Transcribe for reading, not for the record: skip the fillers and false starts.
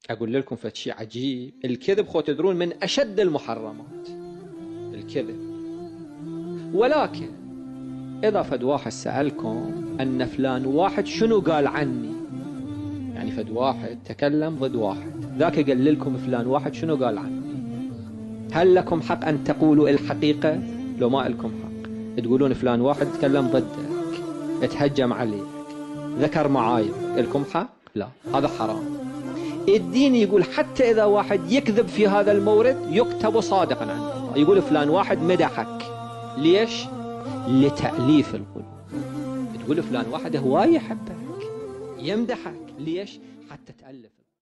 أقول لكم فشي عجيب، الكذب خو تدرون من أشد المحرمات الكذب. ولكن إذا فد واحد سألكم أن فلان واحد شنو قال عني، يعني فد واحد تكلم ضد واحد، ذاك قال لكم فلان واحد شنو قال عني، هل لكم حق أن تقولوا الحقيقة؟ لو ما لكم حق تقولون فلان واحد تكلم ضدك، تهجم عليك، ذكر معايب، لكم حق؟ لا، هذا حرام. الدين يقول حتى إذا واحد يكذب في هذا المورد يكتب صادقا عند الله، يقول فلان واحد مدحك، ليش؟ لتأليف القلوب. تقول فلان واحد هواي يحبك يمدحك، ليش؟ حتى تألف.